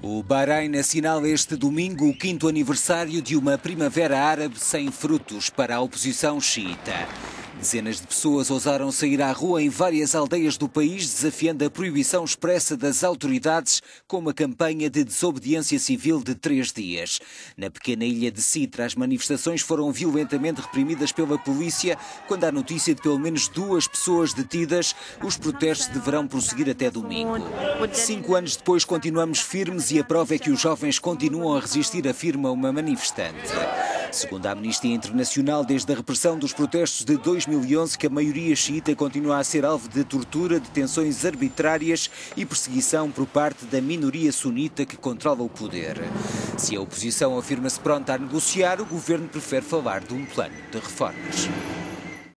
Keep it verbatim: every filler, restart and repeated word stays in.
O Bahrein assinala este domingo o quinto aniversário de uma primavera árabe sem frutos para a oposição xiita. Dezenas de pessoas ousaram sair à rua em várias aldeias do país, desafiando a proibição expressa das autoridades com uma campanha de desobediência civil de três dias. Na pequena ilha de Sitra, as manifestações foram violentamente reprimidas pela polícia. Quando há notícia de pelo menos duas pessoas detidas, os protestos deverão prosseguir até domingo. Cinco anos depois continuamos firmes e a prova é que os jovens continuam a resistir, afirma uma manifestante. Segundo a Amnistia Internacional, desde a repressão dos protestos de dois mil e onze, que a maioria xiita continua a ser alvo de tortura, detenções arbitrárias e perseguição por parte da minoria sunita que controla o poder. Se a oposição afirma-se pronta a negociar, o governo prefere falar de um plano de reformas.